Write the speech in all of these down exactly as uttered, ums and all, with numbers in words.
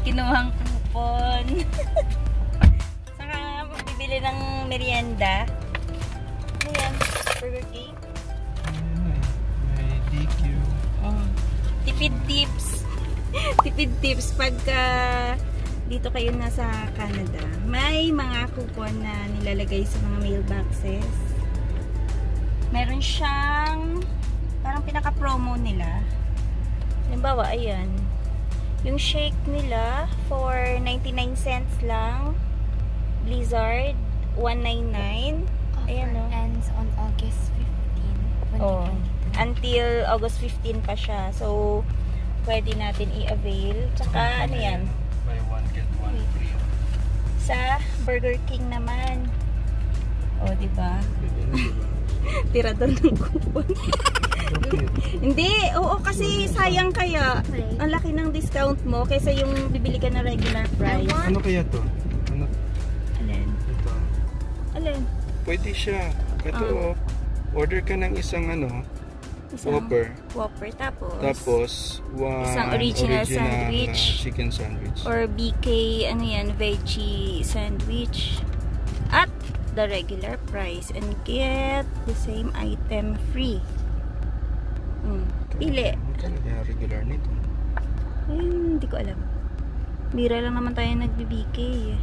kinuhang coupon. Saka bibili ng merienda. Ano yan? Burger King? May D Q. Oh. Tipid tips. Tipid tips pagka dito kayo nasa Canada. May mga coupon na nilalagay sa mga mailboxes. Meron siyang parang pinaka-promo nila. Halimbawa, ayan. Yung shake nila for ninety-nine cents lang. Blizzard, one ninety-nine. Ayan, no? Ends on August fifteenth, twenty twenty-two. Oh, until August fifteenth pa siya. So, pwede natin i-avail. Tsaka, ano yan? Buy one, get one free. Sa Burger King naman. O, oh, diba? Tira doon ng coupon. Hindi, oo, kasi sayang kaya. Ang laki ng discount mo kaysa yung bibili ka na regular price. Ano kaya to? Ano? Alin? Ito. Alin? Pwede siya. Ito, Oh. oh. Order ka ng isang ano, Isang Whopper. Whopper. Tapos, Tapos, one Isang original sandwich. uh, chicken sandwich. or B K, ano yan, veggie sandwich. At the regular price. And get the same item free. Hmm. Pili. Ano kaya regular nito? Ayun, hindi ko alam. Mira lang naman tayo nagbi-B K.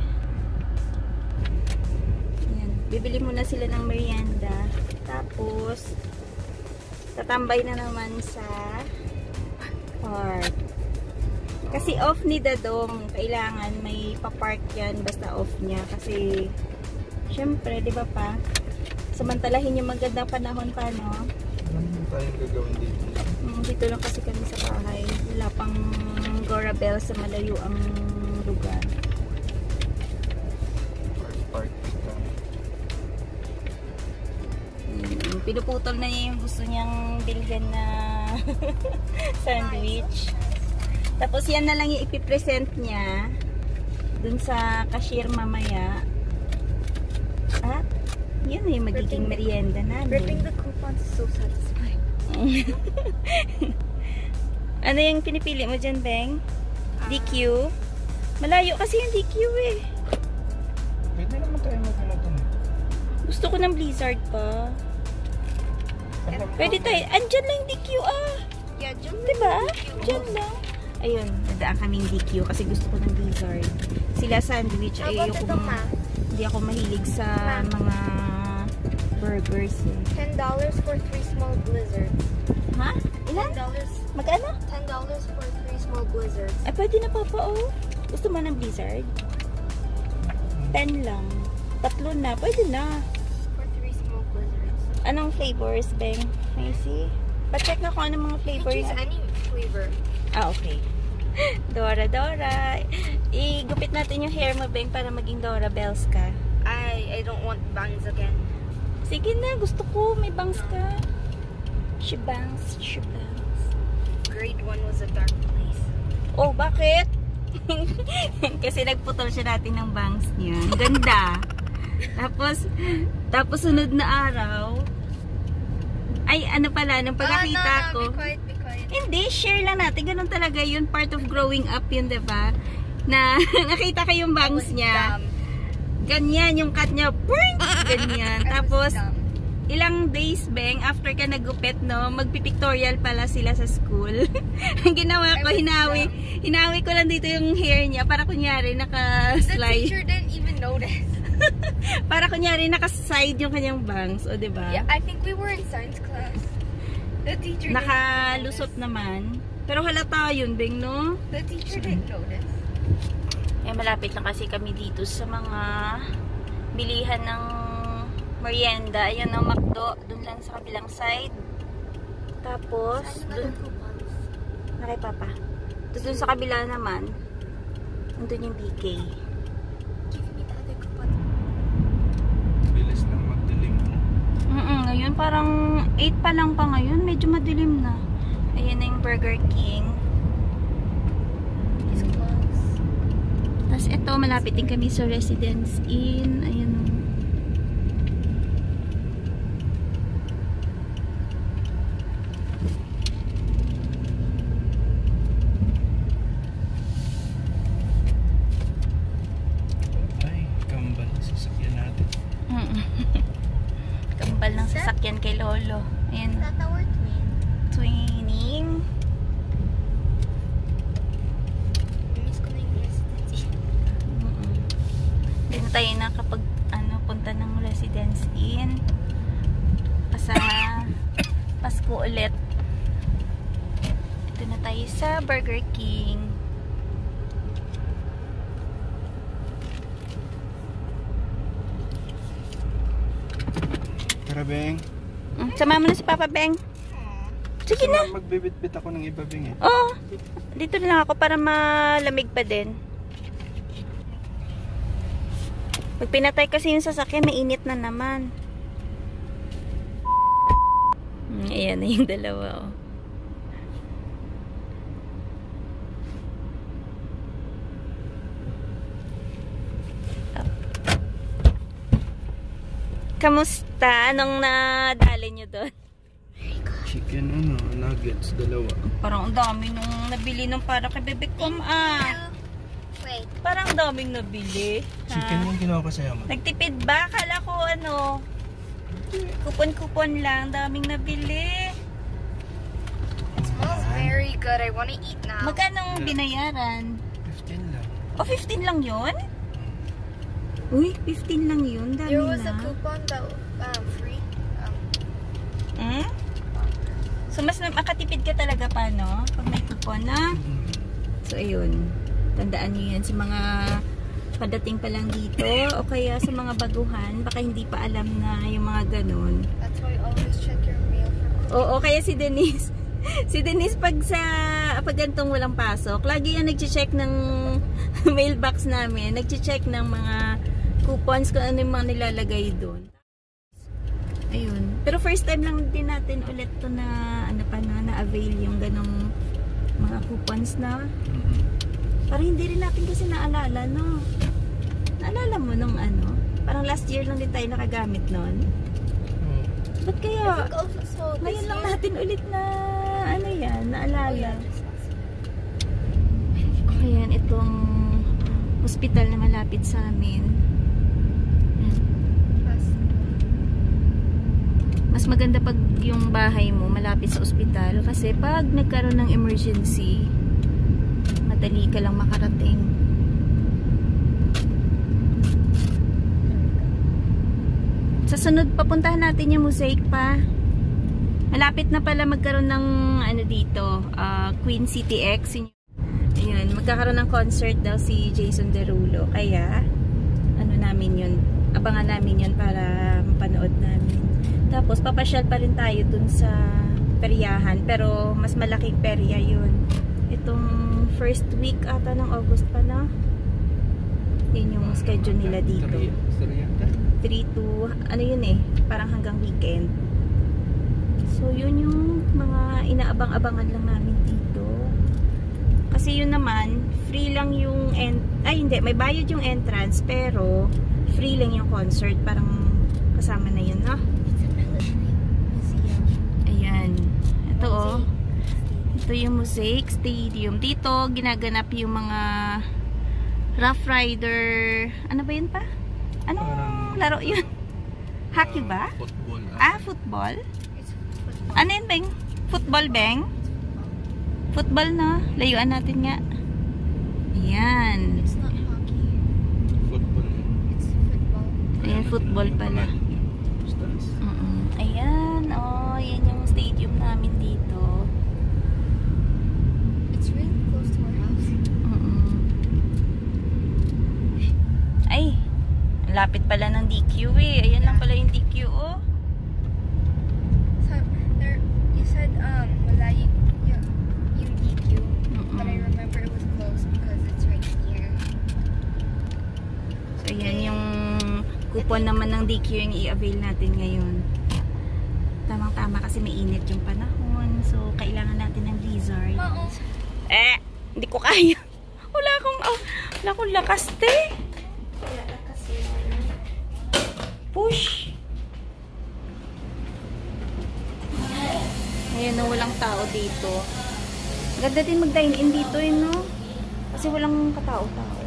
Ayan. Bibili muna sila ng merienda. Tapos, tatambay na naman sa park. Kasi off ni Dadong. Kailangan may pa-park yan basta off niya. Kasi, syempre, di ba pa? Samantalahin yung magandang panahon pa, no? Ano tayong gagawin dito? Mm, dito lang kasi kami sa bahay. Wala pang Gorabel sa malayo ang lugar. Park, park dito. Mm, pinuputol na niya yung gusto niyang bilhin na sandwich. Tapos yan na lang yung ipipresent niya dun sa cashier mamaya. At yun na yung magiging merienda namin. Ripping the coupons is so satisfying. Ano yung pinipili mo dyan, Beng? D Q? Malayo kasi yung D Q eh. Pwede naman tayo mag-ano dun. Gusto ko ng Blizzard pa. Pwede tayo. Andyan lang yung D Q ah. Yeah, June. Diba? Diyan lang. Ayun, nadaan kaming D Q kasi gusto ko ng Blizzard. Sila sandwich. How Ay, about ayoko ito, ma. ma? Hindi ako mahilig sa Ma. mga burgers eh. ten dollars for three small blizzards. Ha? ten Ilan? dollars Magkano? ten dollars for three small blizzards. Ay, pwede na papa oh. Gusto mo ng Blizzard? ten lang. Tatlo na. Pwede na. For three small blizzards. Anong flavors, Beng? May see? Pa-check na kung anong mga You flavors. can choose any flavor. Ah, okay. Dora, Dora. Igupit natin yung hair mo, Beng, para maging Dora Bells ka. I I don't want bangs again. Sige na, gusto ko. May bangs ka. She bangs, she bangs. Grade one was a dark place. Oh, bakit? Kasi nagputol siya natin ng bangs niya. Ganda. Tapos, tapos sunod na araw, ay, ano pala, nung pagkakita Ah, ko, no, no, be quiet, be quiet. hindi, share lang natin. Ganun talaga yun. Part of growing up yun, diba? Na nakita ko yung bangs niya. Dumb. Ganyan, yung cut niya. Boing! Ganyan. I was Tapos, dumb. ilang days, Beng, after ka nagupit, no, magpipictorial pala sila sa school. Ang ginawa ko, I was hinawi, hinawi ko lang dito yung hair niya para kunyari The naka-slide. teacher didn't even notice. Para kunyari naka-side yung kanyang bangs, o diba? Yeah, I think we were in science class. The teacher Nakalusot didn't naman. Pero halata yun, Beng, no? notice. The teacher didn't notice. Eh, malapit lang kasi kami dito sa mga bilihan ng merienda. Ayan ang McDo. Doon lang sa kabilang side. Tapos, doon, na kay Papa. Tapos doon sa kabila naman, nandun yung B K. Give me the other coupon. Bilis na magdilim. Mm-mm, ngayon parang eight pa lang pa ngayon. Medyo madilim na. Ayan na yung Burger King. It's close. Tapos ito, malapit din kami sa Residence Inn. Ayan o. Dito na tayo sa Burger King. Tara, Beng. Mm, sama mo na si Papa Beng. Sige Kasi na. magbibit-bit ako ng iba, Beng, eh. Oo. Dito na lang ako para malamig pa din. Pag pinatay kasi yung sasakyan, mainit na naman. Mm, ayan na yung dalawa, oh. Kamusta? Anong nadali nyo doon? Chicken, ano, nuggets, dalawa. Parang ang dami nung nabili nung para kay Bebe Kom, ah. Wait. Parang daming nabili. Chicken Ha? yung ginawa ko sa'yo, man. Nagtipid ba? Kala ko ano, kupon-kupon lang. Daming nabili. It smells very good. I want to eat now. Magkano Yeah. binayaran? fifteen lang. O, fifteen lang yun? Uy, fifteen lang yun. Dami There was na. a coupon that um free. Um, Hmm? So, mas na- makatipid ka talaga pa, no? Pag may coupon na. So, ayun. Tandaan nyo yan sa mga padating pa lang dito o kaya sa mga baguhan. Baka hindi pa alam na yung mga ganun. that's why you always check your mail for coupon. Oo, kaya si Denise. Si Denise pag sa pag gantong walang pasok, lagi yan nagche-check ng mailbox namin. Nagche-check ng mga coupons kung ano yung mga nilalagay doon. Ayun. Pero first time lang din natin ulit to na ano pa na na-avail yung ganong mga coupons na. Parang hindi rin natin kasi naalala, no? Naalala mo nung ano? Parang last year lang din tayo nakagamit nun. Oh. Ba't kaya? Also, so this Ngayon lang year- natin ulit na ano yan, Oh, naalala. yeah, this was- Ayan, itong hospital na malapit sa amin. Ayan. was- Mas maganda pag yung bahay mo malapit sa ospital kasi pag nagkaroon ng emergency, madali ka lang makarating. Sa sunod, papuntahan natin yung mosaic pa. Malapit na pala magkaroon ng ano dito, uh, Queen City X. Ayan, magkakaroon ng concert daw si Jason Derulo. Kaya, ano namin yun, abangan namin yun para mapanood namin. Tapos, papasyal pa rin tayo dun sa peryahan. Pero, mas malaking perya yun. Itong first week ata ng August pa na. Yun yung schedule nila dito. three to, ano yun eh, parang hanggang weekend. So, yun yung mga inaabang-abangan lang namin dito. Kasi yun naman, free lang yung, en ay hindi, may bayad yung entrance, pero free lang yung concert. Parang kasama na yun, no? Ayan. Ito oh. Ito yung Mosaic Stadium. Dito, ginaganap yung mga Rough Rider. Ano ba yun pa? Anong Parang, laro yun? Hockey ba? Uh, football. Ah, football? It's football. Ano yun, Beng? Football, Beng? Football na. Layuan natin nga. Ayan. It's not hockey. Football. It's football. Ayan, football pala. Mm -mm. Ayan, oh, yan yung stadium namin dito. It's really close to our house. Mm -mm. Ay, ang lapit pala ng D Q eh. Ayan lang pala yung D Q, oh. So there, you said um malayo yung yung D Q, but I Mm-mm. remember it was close because it's right here. So, ayan yung coupon naman ng D Q yung i-avail natin ngayon. Tamang-tama kasi may init yung panahon. So, kailangan natin ng blizzard. Oo. Eh, hindi ko kaya. Wala akong, oh, wala akong lakas, te. Push. Ayan na, walang tao dito. Ganda din mag-dine-in dito, eh, no? Kasi walang katao-tao.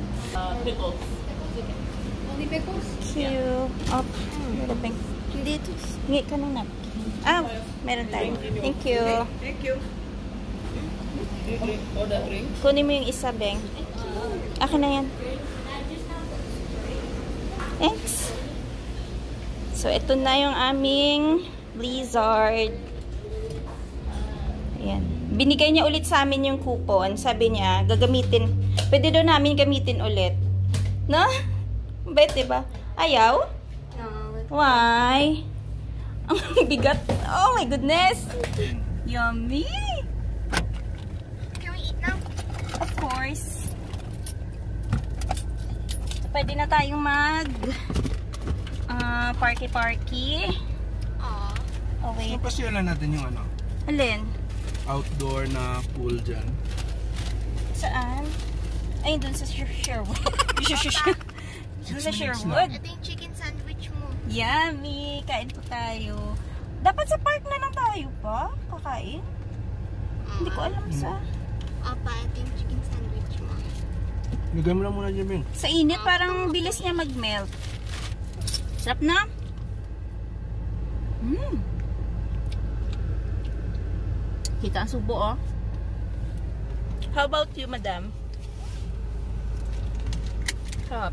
Only pickles? Cute. Oh, meron bang. Hindi ito. Hingi ka ng napkin. Ah, meron tayo. Thank you. Thank you. Order drink. Kunin mo yung isa, Beng. Akin na yan. Thanks. So, ito na yung aming blizzard. Ayan. Binigay niya ulit sa amin yung coupon. Sabi niya, gagamitin. Pwede daw namin gamitin ulit. No? Bet, diba? Ayaw? No. Why? Ang bigat. Oh my goodness. Yummy. Can we eat now? Of course. So, pwede na tayong mag uh, parky-parky. Aw. Oh, wait. So, pasyalan natin yung ano, Alin? outdoor na pool dyan. Saan? Ay, dun sa Sherwood. Dun sa Sherwood. Ito yung chicken sandwich mo. Yummy! Kain po tayo. Dapat sa park na lang tayo pa? Kakain? Hindi ko alam sa... Opa, ito yung chicken sandwich mo. Lagay mo lang muna dyan, Ben. Sa init, parang bilis niya mag-melt. Sarap na? Mmm! Kita ang subo, oh. How about you, madam? Sarap.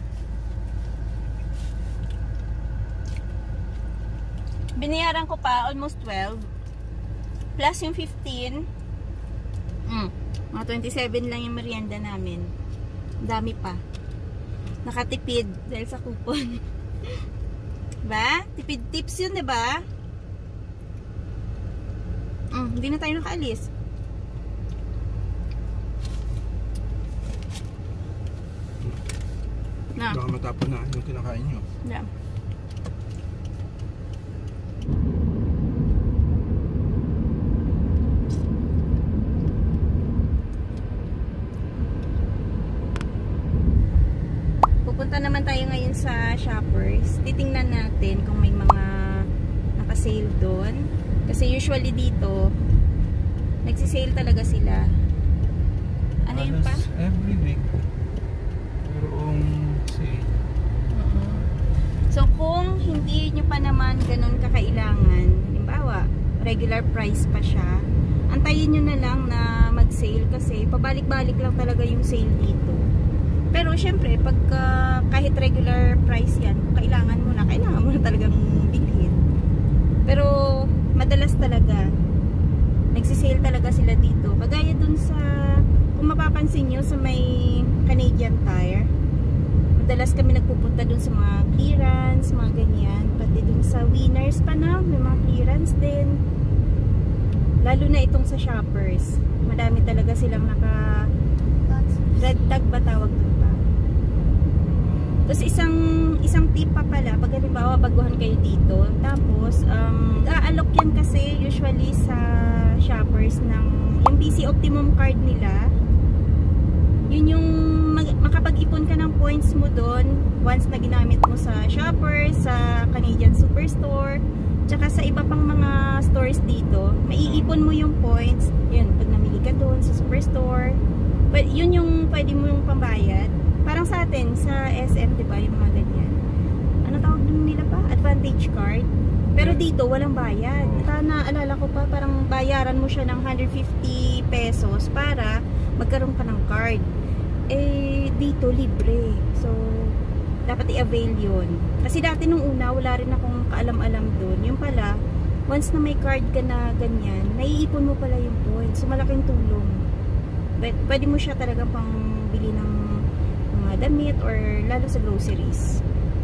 Binayaran ko pa almost twelve. Plus yung fifteen. Mm. Mga twenty-seven lang yung merienda namin. Dami pa. Nakatipid dahil sa coupon. Diba? Tipid tips yun, diba? Mm, hindi na tayo nakaalis. Na. Baka matapon na yung kinakain nyo. Yeah. Pupunta naman tayo ngayon sa Shoppers. Titingnan natin kung may mga naka-sale doon. Kasi usually dito, nagsisale talaga sila. Ano yun pa? Halos every week. Merong sale. Uh-huh. So, kung hindi nyo pa naman ganun kakailangan, halimbawa, regular price pa siya, antayin nyo na lang na mag-sale kasi pabalik-balik lang talaga yung sale dito. Pero, syempre, pagka kahit regular price yan, kung kailangan mo na, kailangan mo na talagang bilhin. Pero, madalas talaga, nagsisale talaga sila dito. Kagaya dun sa, kung mapapansin nyo, sa may Canadian Tire, madalas kami nagpupunta dun sa mga clearance, mga ganyan. Pati dun sa Winners pa na, may mga clearance din. Lalo na itong sa Shoppers. Madami talaga silang naka red tag ba tawag dun pa. Tapos isang isang tip pa pala, pag halimbawa baguhan kayo dito, tapos um, a-alok yan kasi usually sa Shoppers ng yung B C Optimum card nila. Yun yung makapag-ipon ka ng points mo doon once na ginamit mo sa Shoppers, sa Canadian Superstore, tsaka sa iba pang mga stores dito. Maiipon mo yung points, yun, pag namili ka doon sa Superstore. But yun yung pwede mo yung pambayad. Parang sa atin, sa S M, diba, yung mga ganyan. Ano tawag dun nila pa? Advantage card. Pero dito, walang bayad. Ata naalala ko pa, parang bayaran mo siya ng one hundred fifty pesos para magkaroon ka ng card. Eh, dito, libre. So, dapat i-avail yun. Kasi dati nung una, wala rin akong kaalam-alam dun. Yung pala, once na may card ka na ganyan, naiipon mo pala yung points. So, malaking tulong. But, pwede mo siya talaga pang bili ng mga damit or lalo sa groceries.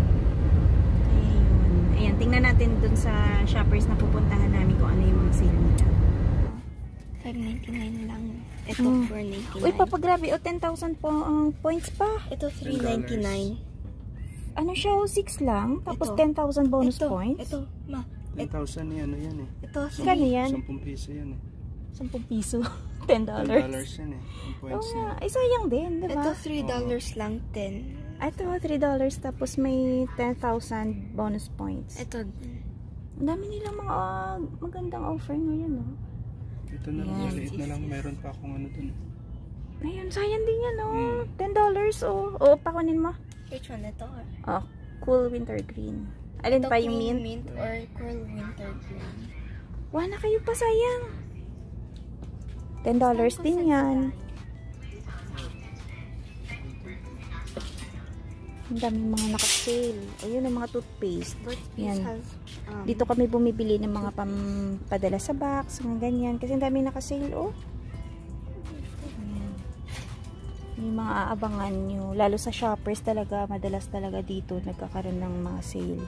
Ayun. Ayan, tingnan natin dun sa Shoppers na pupuntahan namin kung ano yung mga sale nila. five ninety-nine lang. Ito, Hmm. four ninety-nine. Uy, papagrabe. O, ten thousand po ang points pa. Ito, three ninety-nine. Ano siya? six lang? Tapos Ito. ten thousand bonus Ito, points? ito, ma. ten thousand yan, ano yan eh. Ito, Kano three. yan? ten piso yan eh. ten piso. ten ten dollars. dollars yan eh. Yung Oo points nga. yan. Ay, sayang din, di Ito, ba? three dollars lang, ten. Ito, three dollars tapos may ten thousand bonus points. Ito, Ang dami nilang mga uh, magandang offer ngayon, no? Ito na lang, Yes, maliit na lang. Meron pa akong ano dun. Ayun, sayang din yan, no? Hmm. ten dollars, oh. Oo, pakunin mo. which one? Ito, or? Oh, cool winter green. Alin Ito, pa yung clean mint? mint or cool winter green? Wala na kayo pa, sayang. ten dollars din yan. Ang daming mga naka sale. Ayun ang mga toothpaste. But Yan. this has um, Dito kami bumibili ng mga pampadala sa box, mga ganyan. Kasi ang dami naka-sale, oh. Ayan. May mga aabangan nyo. Lalo sa shoppers talaga, madalas talaga dito nagkakaroon ng mga sale.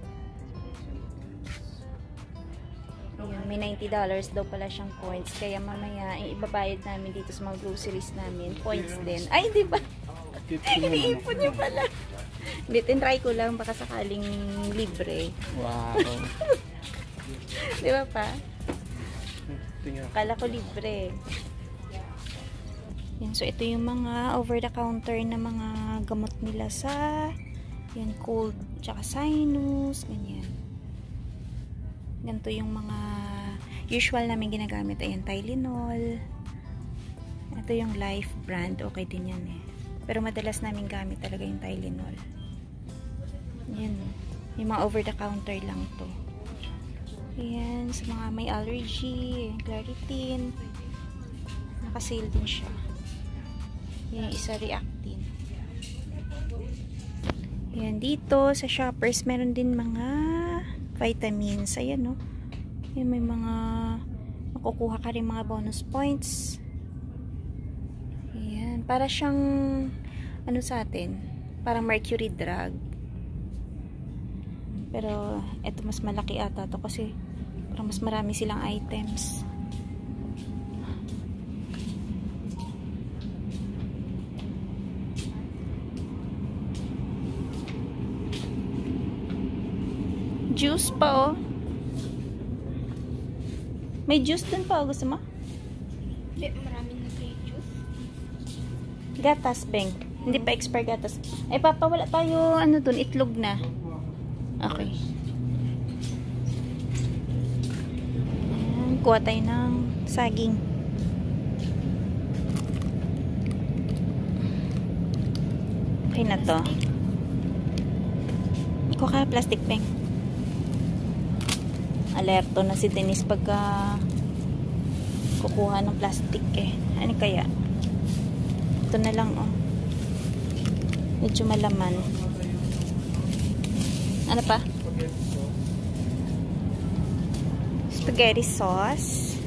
Ayan, may ninety dollars daw pala siyang points. Kaya mamaya, ibabayad namin dito sa mga groceries namin. Points din. Ay, di ba? Iniipon nyo pala. Hindi, tinry ko lang. Baka sakaling libre. Wow. Di ba pa? Tingnan. Akala ko libre. Yan, so ito yung mga over the counter na mga gamot nila sa yan, cold, tsaka sinus, ganyan. Ganito yung mga usual namin ginagamit. Ayan, Tylenol. Ito yung Life brand. Okay din yan eh. Pero madalas namin gamit talaga yung Tylenol. Yan. Yung mga over the counter lang to. Ayan, sa mga may allergy, Claritin. Nakasale din siya. Yan, isa Reactin. Yan, dito sa shoppers, meron din mga vitamins. Ayan, no? Yan, may mga makukuha ka rin mga bonus points. Ayan, para siyang ano sa atin? Parang mercury drug. Pero, eto mas malaki ata to kasi parang mas marami silang items. Juice pa, oh. May juice dun pa, oh. Gusto mo? Hindi, maraming nag-grape juice. Gatas, Beng. Hindi pa expire gatas. Ay, papa, wala tayo, ano dun, itlog na. Okay. Ayan, kuha tayo ng saging. Okay na to. Kuha ka plastic, Beng. Alerto na si Denise pagka kukuha ng plastic eh. Ano kaya? Ito na lang, oh. Medyo malaman. Ano pa? Spaghetti sauce.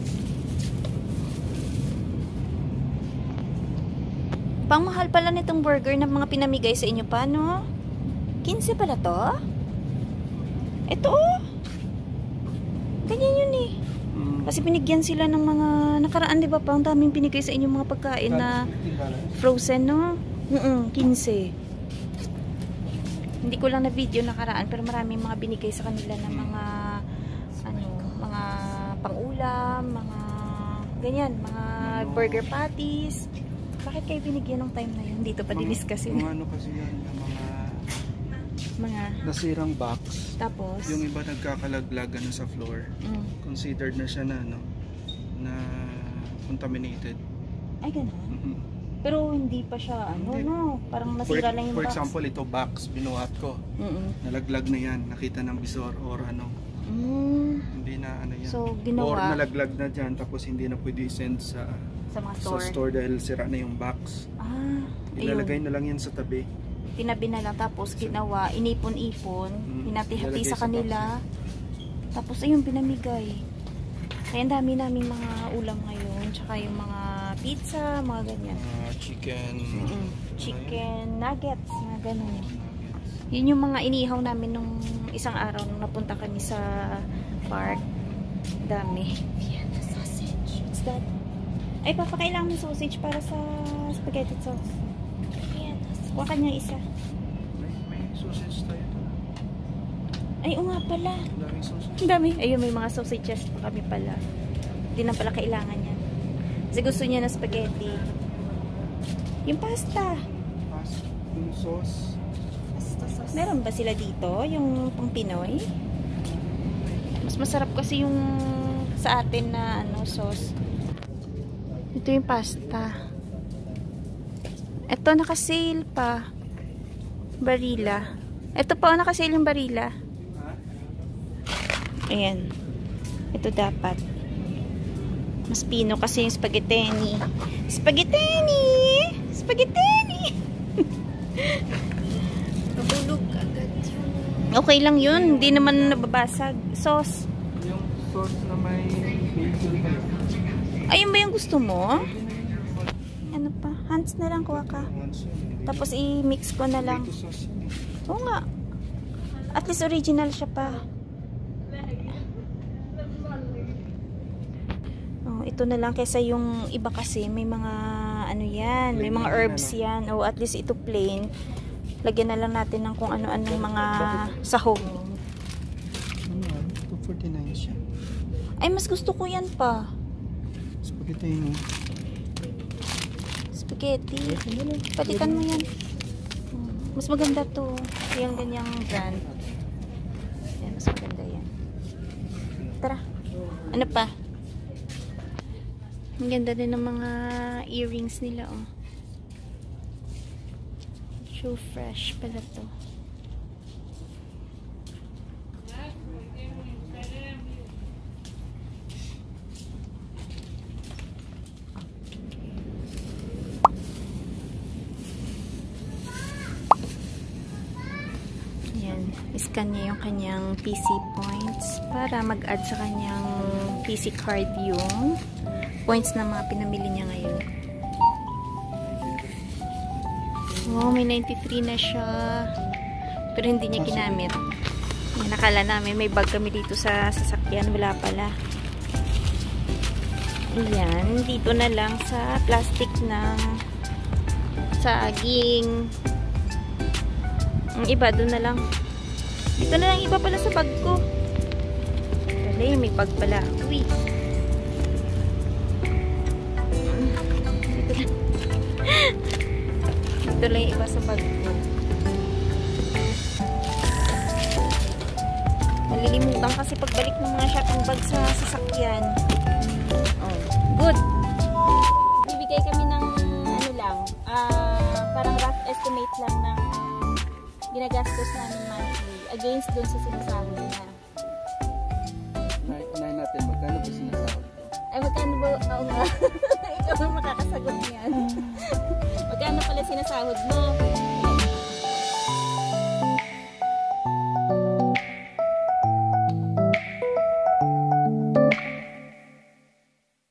Pang mahal pala nitong burger na mga pinamigay sa inyo pa, no? quince pala to? Ito, oh. Ganyan yun eh. Kasi binigyan sila ng mga nakaraan, di ba? Pang daming binigay sa inyo mga pagkain na frozen, no? Mm-mm, quince. Hindi ko lang na video nakaraan, pero maraming mga binigay sa kanila ng mga ano, mga pang-ulam, mga ganyan, mga burger patties. Bakit kayo binigyan ng time na yun? Dito pa diniscusin. Mga ano kasi yan, yung mga mga nasirang box. tapos Yung iba nagkakalaglag ano sa floor. mm. Considered na siya na ano, na contaminated. Ay, ganun. Mhm. Pero hindi pa siya, ano, Hindi. no? Parang For, nasira lang yung for box. example, ito box, binuhat ko. Mm-mm. Nalaglag na yan, nakita ng visor or ano. Mm. Hindi na ano yan. So, Or ginawa nalaglag na dyan, tapos hindi na pwede i-send sa, sa mga sa store. store dahil sira na yung box. Ah, Ilalagay ayun. na lang yan sa tabi. Tinabi na lang, tapos ginawa, inipon-ipon, Mm, hinati-hati ilalagay sa sa kanila. Tapos, ayun, pinamigay. Kaya ang dami naming mga ulam ngayon, tsaka yung mga pizza, mga ganyan. Uh, chicken. Mm-mm. Chicken nuggets, mga ganun. Yun yung mga inihaw namin nung isang araw nung napunta kami sa park. Dami. Vienna sausage. What's that? Ay, papakailangan ng sausage para sa spaghetti sauce. Vienna sausage. Kuha ka niya isa. May, may sausage tayo. Ay, o nga pala. Daming sausage. Ang dami. Ayun, may mga sausages pa kami pala. Hindi na pala kailangan yan. Kasi gusto niya na spaghetti. Yung pasta. Pas, yung sauce. Pasta sauce. Meron ba sila dito? Yung pang Pinoy? Mas masarap kasi yung sa atin na ano, sauce. Ito yung pasta. Ito naka-sale pa. Barilla. Ito pa, oh, naka-sale yung Barilla. Ayan. Ito dapat. Mas pino kasi yung spaghettini. Spaghettini! Spaghettini! Nabulog. Okay lang yun. Hindi naman nababasag. Sauce. Yung sauce na may basil pa. Ayun ba yung gusto mo? Ano pa? Hands na lang kuha ka. Tapos i-mix ko na lang. Tomato sauce yun. Oo nga. At least original siya pa. Oh, ito na lang kaysa yung iba kasi may mga ano yan, may mga herbs yan. O at least ito plain. Lagyan na lang natin ng kung ano-anong mga sahog. Ano, two forty-nine siya. Ay, mas gusto ko yan pa. Spaghetti mo. Spaghetti. Palitan mo yan. Mas maganda to. Yung ganyang brand. Yan, mas maganda yan. Tara. Ano pa? Ang ganda din ng mga earrings nila, oh. So fresh pala to. Yan. Iscan niya yung kanyang P C points para mag-add sa kanyang P C card yung points na mga pinamili niya ngayon. Oh, may ninety-three na siya. Pero hindi niya ginamit. Yan, nakala namin may bag kami dito sa sasakyan. Wala pala. Ayan, dito na lang sa plastic ng saging. Ang iba, doon na lang. Dito na lang iba pala sa bag ko. Dali, may bag pala. Uy. Dito lang. Dito lang iba sa bag ko. Malilimutan kasi pagbalik ng mga shopping bag sa sasakyan. Oh, good. Bibigay kami ng ano lang, uh, parang rough estimate lang ng ginagastos namin monthly against dun sa sinasahod niya. Unahin natin, magkano ba sinasahod ko? Ay, magkano ba? Oo nga. Ikaw ang makakasagot niyan. Magkano pala sinasahod mo?